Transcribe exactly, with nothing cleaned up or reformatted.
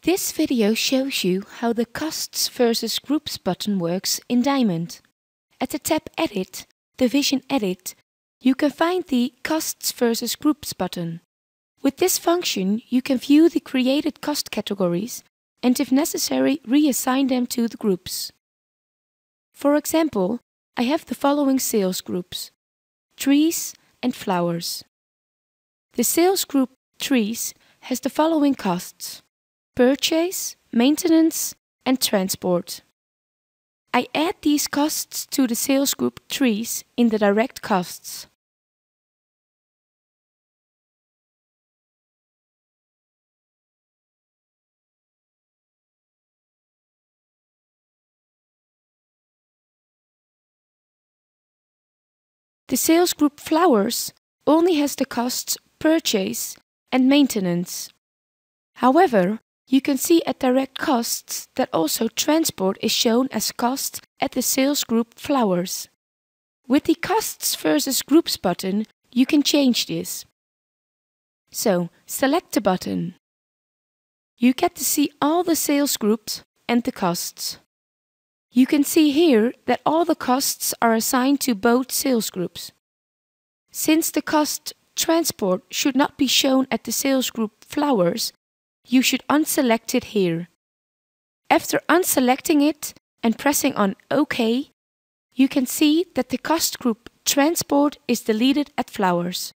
This video shows you how the Costs versus Groups button works in Diamond. At the tab Edit, Division Edit, you can find the Costs versus Groups button. With this function, you can view the created cost categories and, if necessary, reassign them to the groups. For example, I have the following sales groups: trees and flowers. The sales group trees has the following costs: purchase, maintenance, and transport. I add these costs to the sales group trees in the direct costs. The sales group flowers only has the costs purchase and maintenance. However, you can see at direct costs that also transport is shown as cost at the sales group flowers. With the Costs versus Groups button, you can change this. So, select the button. You get to see all the sales groups and the costs. You can see here that all the costs are assigned to both sales groups. Since the cost transport should not be shown at the sales group flowers, you should unselect it here. After unselecting it and pressing on OK, you can see that the cost group transport is deleted at flowers.